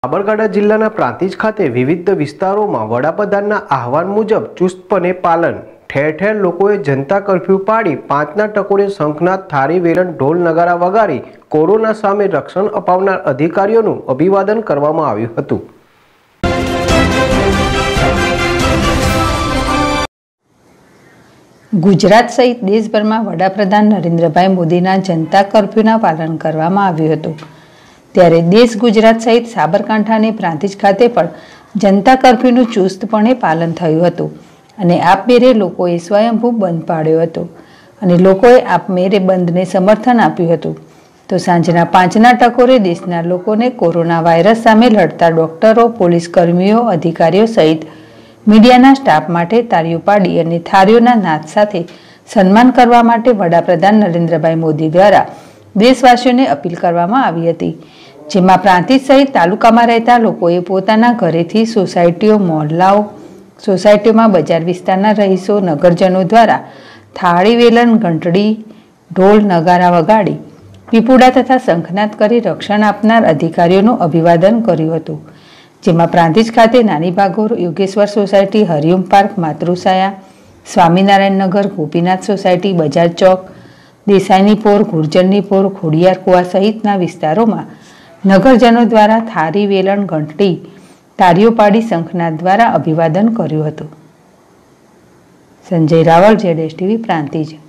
સાબરકાંઠા જિલ્લાના પ્રાંતિજ ખાતે વિવિધ વિસ્તારોમાં વડાપ્રધાનના આહવાન મુજબ ચુસ્તપણે પાલન। ઠેર ઠેર લોકોએ જનતા કર્ફ્યુ પાડી 5ના ટકોરે શંખનાદ, થાળી, વેલણ, ઢોલ નગારા વગાડી કોરોના સામે રક્ષણ અપાવનાર અધિકારીઓનું અભિવાદન કરવામાં આવ્યું હતું। ગુજરાત સહિત દેશભરમાં વડાપ્રધાન નરેન્દ્રભાઈ મોદીના જનતા કર્ફ્યુના પાલન કરવામાં આવ્યું હતું। ત્યારે દેશ ગુજરાત સહિત સાબરકાંઠા અને પ્રાંતિજ ખાતે પણ જનતા કર્ફ્યુનું ચુસ્તપણે પાલન થયું હતું અને આપમેરે લોકોએ સ્વયંભૂ બંધ પાડ્યો હતો અને લોકોએ આપમેરે બંધને સમર્થન આપ્યું હતું। તો સાંજના 5ના ટકોરે દેશના લોકોને કોરોના વાયરસ સામે લડતા ડોક્ટરો, પોલીસ કર્મીઓ, અધિકારીઓ સહિત મીડિયાના સ્ટાફ માટે તાળીઓ પાડી અને થાળીઓના નાદ સાથે સન્માન કરવા માટે વડાપ્રધાન નરેન્દ્રભાઈ મોદી દ્વારા દેશવાસીઓને અપીલ કરવામાં આવી હતી। જેમાં પ્રાંતિજ સહિત તાલુકામાં રહેતા લોકોએ પોતાના ઘરેથી સોસાયટીઓ, મહોલ્લાઓ, સોસાયટીઓમાં બજાર વિસ્તારના રહીશો, નગરજનો દ્વારા થાળી, વેલણ, ઘંટડી, ઢોલ નગારા વગાડી પીપુડા તથા શંખનાદ કરી રક્ષણ આપનાર અધિકારીઓનું અભિવાદન કર્યું હતું। જેમાં પ્રાંતિજ ખાતે Nani Bhagor, Yogeshwar society, Hariom park, Matruchhaya, Swaminarayan Nagar, Gopinath society, બજાર ચોક, દેસાઈની પોર, ગુર્જરની પોર, ખોડિયાર કુવા સહિતના વિસ્તારોમાં નગરજનો દ્વારા થાળી, વેલણ, ઘંટડી, તાળીઓ પાડી શંખનાદ દ્વારા અભિવાદન કર્યું હતું। સંજય રાવળ, ZSTV, પ્રાંતિજ।